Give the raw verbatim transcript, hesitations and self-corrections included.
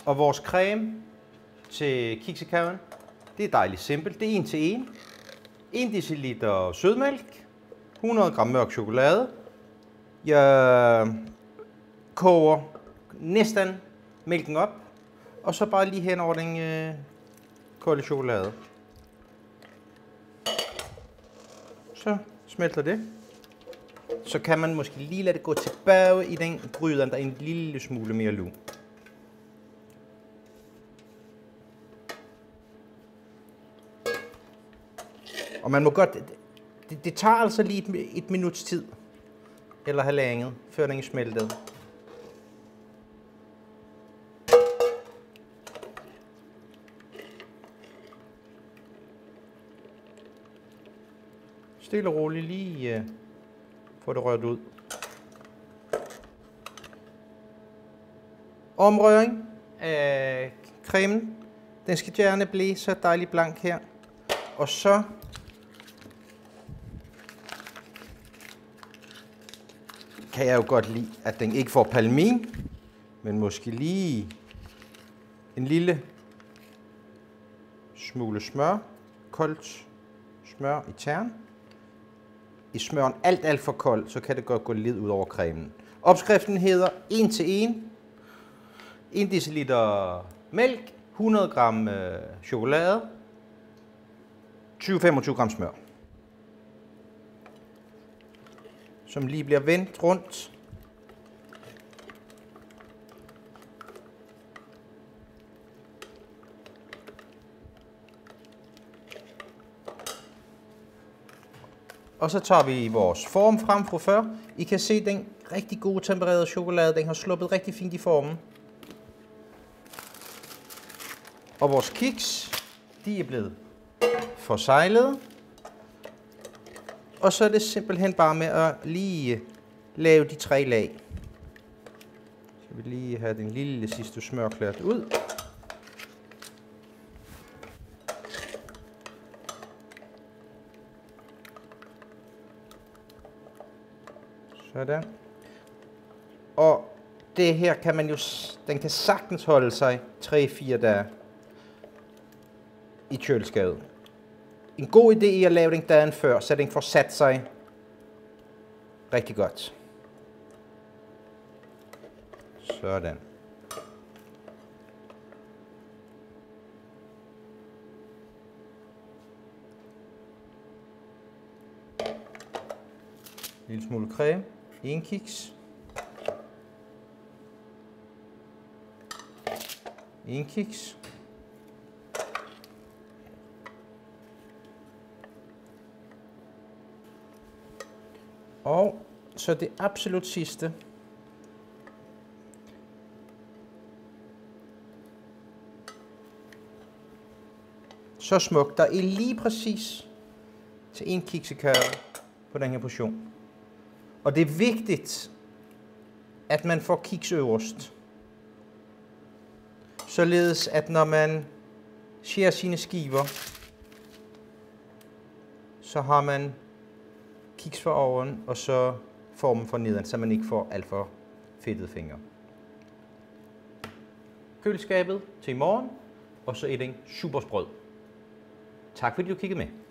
Og vores creme til kiksekagen, det er dejligt simpelt. Det er en til en. en deciliter sødmælk, hundrede gram mørk chokolade. Jeg koger næsten mælken op, og så bare lige hen over den øh, kolde chokolade. Så smelter det. Så kan man måske lige lade det gå tilbage i den gryde, der er en lille smule mere lun. Og man må godt, det, det tager altså lige et, et minuts tid, eller halvandet, før den er smeltet. Stille og roligt lige uh, få det rørt ud. Omrøring af cremen. Den skal gerne blive så dejligt blank her. Og så kan jeg jo godt lide, at den ikke får palmin, men måske lige en lille smule smør, koldt smør i tern. I smøren alt, alt for koldt, så kan det godt gå lidt ud over cremen. Opskriften hedder en til en. en deciliter mælk, hundrede gram øh, chokolade, tyve til femogtyve gram smør. Som lige bliver vendt rundt. Og så tager vi vores form frem fra før. I kan se den rigtig gode tempererede chokolade, den har sluppet rigtig fint i formen. Og vores kiks, de er blevet forseglet. Og så er det simpelthen bare med at lige lave de tre lag. Så vi lige have den lille sidste smørklat ud. Sådan. Og det her kan man jo, den kan sagtens holde sig tre til fire dage i køleskabet. En god idé er at lave den dagen før, så den får sat sig rigtig godt. Sådan. En lille smule creme, en kiks, en kiks, og så det absolut sidste, så smukt. Der er lige præcis til en kiksekage på den her portion. Og det er vigtigt, at man får kiks øverst. Således at når man skærer sine skiver, så har man kiks for oven, og så formen for neden, så man ikke får alt for fedtede fingre. Køleskabet til i morgen, og så er det en super sprød. Tak fordi du kiggede med.